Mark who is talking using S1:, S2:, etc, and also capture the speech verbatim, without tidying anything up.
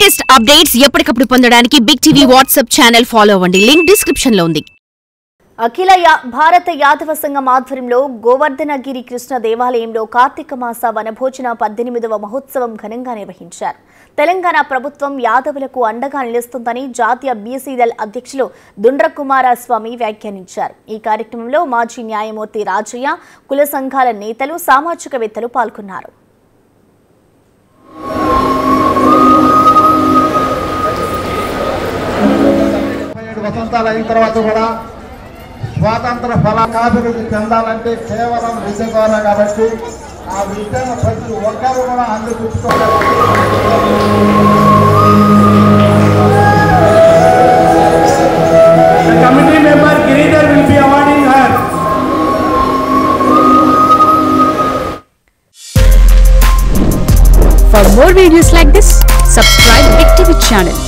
S1: Latest updates ఎప్పటికప్పుడు పొందడానికి big TV WhatsApp channel follow అవ్వండి. లింక్ డిస్క్రిప్షన్ లో ఉంది.
S2: అఖిల భారత యాదవ సంఘం ఆధ్వర్యంలో గోవర్ధనగిరి కృష్ణ దేవాలయంలో కార్తీక మాస వనభోజన పద్దెనిమిదవ మహోత్సవం ఘనంగా నిర్వహించారు. తెలంగాణ ప్రభుత్వం యాదవులకు అండగా నిలుస్తుందని జాతీయ బీసీ దళ్ అధ్యక్షులు దుండ్ర కుమారస్వామి వ్యాఖ్యానించారు. ఈ కార్యక్రమంలో మాజీ న్యాయమూర్తి రాజయ్య, కుల సంఘాల నేతలు, సామాజికవేత్తలు పాల్గొన్నారు.
S3: వసంతాలు అయిన తర్వాత కూడా స్వాతంత్ర ఫలాభివృద్ధి చెందాలంటే కేవలం విద్య ద్వారా, కాబట్టి ఆ విద్యను ప్రతి ఒక్కరు కూడా అందిపుచ్చుకోవాలి.
S4: Committee member Giridhar will be awarding her.
S1: For more videos like this, subscribe Big T V channel.